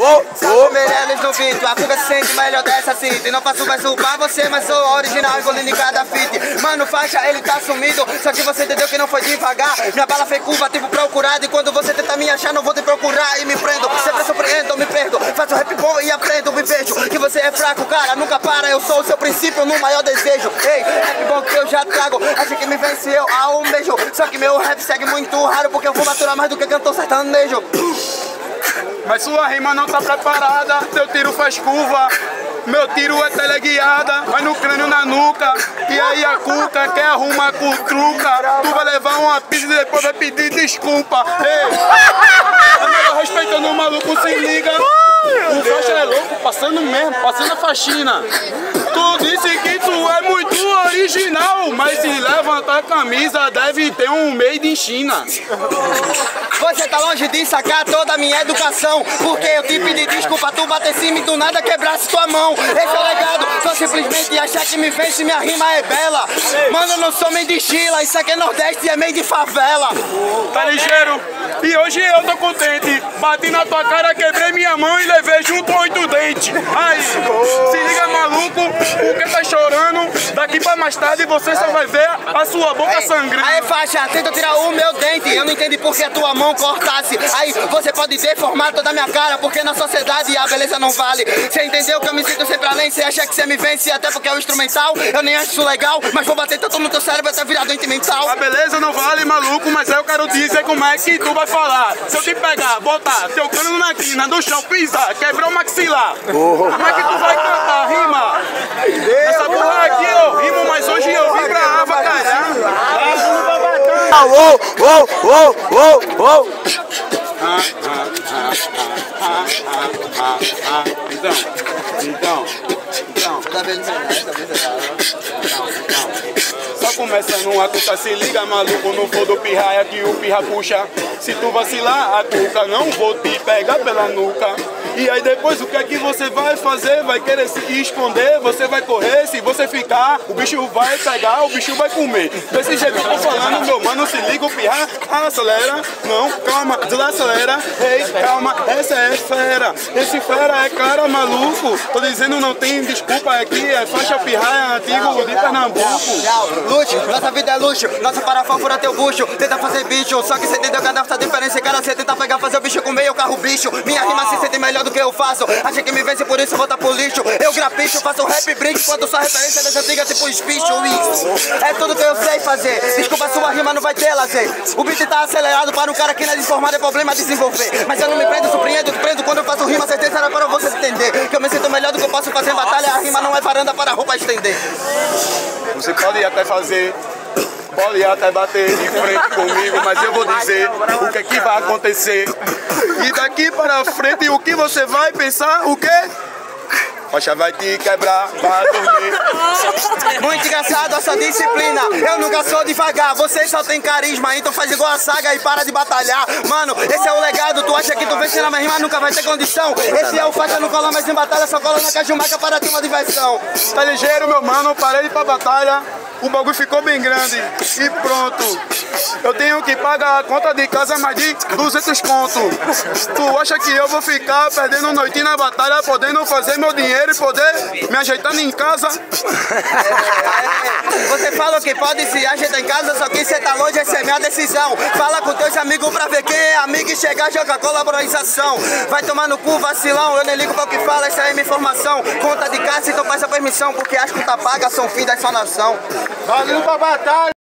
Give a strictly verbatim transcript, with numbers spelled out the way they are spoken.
oh, oh. Meirelles no vídeo, a fuga se sente melhor dessa cita. E não faço verso pra você, mas sou original, engolindo em cada fit. Mano, faixa, ele tá sumido, só que você entendeu que não foi devagar. Minha bala foi curva, tipo procurado. E quando você tenta me achar, não vou te procurar e me prendo. Sempre surpreendo, eu me perdo. Faço rap bom e aprendo, me vejo que você é fraco, cara, nunca para. Eu sou o seu princípio no maior desejo. Ei, rap bom que eu já trago. Acha que me venceu a um beijo. Só que meu rap segue muito raro, porque eu vou maturar mais do que cantor sertanejo. Mas sua rima não tá preparada, teu tiro faz curva. Meu tiro é teleguiada, vai no crânio na nuca. E aí a cuca quer arrumar com truca. Tu vai levar uma pizza e depois vai pedir desculpa. Ei, respeitando o maluco, se liga. O faixa é louco, passando mesmo, passando a faxina. Tu disse que tu é muito original, mas se levantar a camisa deve ter um made in China. Você tá longe de sacar toda a minha educação, porque eu te pedi desculpa, tu bater cima e do nada quebrasse tua mão. Esse é o legado, só simplesmente achar que me vence, minha rima é bela. Mano, eu não sou meio de Chila, isso aqui é Nordeste e é meio de favela. Tá ligeiro? E hoje eu tô contente, bati na tua cara, quebrei minha mão e levei junto oito dentes. Aí, se liga maluco, o que tá chorando, daqui pra mais tarde você só vai ver a sua boca sangrando. Aí faixa, tenta tirar o meu dente, eu não entendi por que a tua mão cortasse. Aí você pode deformar toda a minha cara, porque na sociedade a beleza não vale. Você entendeu que eu me sinto sempre além, você acha que você me vence, até porque é o instrumental, eu nem acho isso legal, mas vou bater tanto no teu cérebro até virar doente mental. A beleza não vale maluco, mas eu quero dizer como é que tu vai falar. Se eu te pegar, botar teu cano na quina do chão, pisar, quebrar o maxilar, como é que tu vai cantar, rima? Essa porra aqui eu rimo, mas hoje eu vim pra avacalhar. Uou, uou, uou, uou, uou. Então, então, então. Só começando uma cuca, se liga maluco, no for do pirraia que o pirra puxa. Se tu vacilar a cuca, não vou te pegar pela nuca. E aí depois o que é que você vai fazer? Vai querer se esconder, você vai correr, se você ficar, o bicho vai pegar, o bicho vai comer. Desse jeito que eu tô falando, meu mano, se liga o pirra, acelera, não, calma, desacelera, ei, calma, essa é fera, esse fera é cara maluco, tô dizendo não tem desculpa aqui, é faixa pirraia antigo de Pernambuco. Luxo, nossa vida é luxo, nossa parafa fura teu bucho, tenta fazer bicho, só que você entendeu cada essa diferença, cara, você tenta pegar, fazer o bicho comer, eu carro bicho, minha rima se sente melhor do que eu faço, acha que me vence por isso volta pro lixo, eu grapicho, faço rap brinco, quando sua referência das antigas tipo espicho, isso é tudo que eu sei fazer, desculpa sua rima não vai ter lazer, o beat tá acelerado para um cara que não é desformado, é problema desenvolver, mas eu não me prendo, surpreendo, te prendo quando eu faço rima, certeza era para você entender, que eu me sinto melhor do que eu posso fazer em batalha, a rima não é varanda para a roupa estender. Você pode até fazer, pode até bater de frente comigo, mas eu vou dizer o que é que vai acontecer. E daqui para frente o que você vai pensar, o quê? Faixa vai te quebrar, vai dormir. Muito engraçado essa disciplina, eu nunca sou devagar, você só tem carisma, então faz igual a saga e para de batalhar. Mano, esse é o legado, tu acha que tu vence na minha rima, nunca vai ter condição. Esse é o faixa, não cola mais em batalha, só cola na cajumaca para ter uma diversão. Tá ligeiro meu mano, parei pra batalha, o bagulho ficou bem grande e pronto. Eu tenho que pagar a conta de casa mais de duzentos conto. Tu acha que eu vou ficar perdendo noitinha na batalha, podendo fazer meu dinheiro e poder me ajeitando em casa? É, é. Você fala que pode se ajeitar em casa, só que você tá longe, essa é minha decisão. Fala com teus amigos pra ver quem é amigo e chegar, joga colaboração. Vai tomar no cu, vacilão, eu nem ligo pra o que fala, essa é minha informação. Conta de casa, então peça permissão, porque as contas pagas são fim da sua nação. Valeu pra batalha!